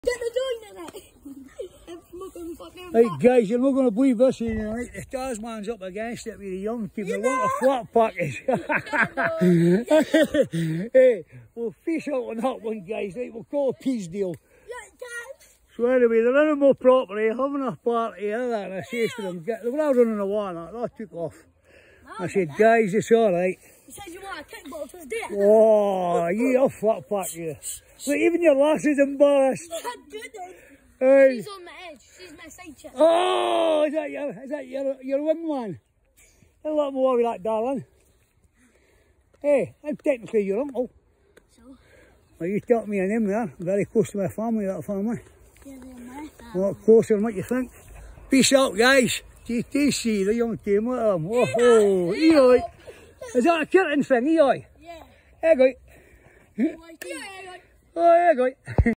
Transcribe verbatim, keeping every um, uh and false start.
Get the joint in it. Right guys, you're not going to believe this here, right? The Tasman's up against it with the young team. They want a flat package. Hey, we'll fish out on that one, guys, right? We'll call a peace deal. So anyway, they're in my property, having a party, and I says to them, get, they were all running away and that, that took off. I said, guys, it's alright. You said you want a kickball to his death. Oh, you a flat pack, you. Look, even your lass is embarrassed. Hey. She's on the edge. She's my side chick. Oh, is that your, is that your, your wingman? A lot more with that, darling. Hey, I'm technically your uncle. So? Well, you taught me a name there. Very close to my family, that family. Yeah, they're my family. A lot closer than what you think. Peace out, guys. G T C, the young team. Look at them. Oh, E O I. Is that a curtain thing, E O I? Yeah. There you go. Y K H Eeee Oiii. Oh, there you go.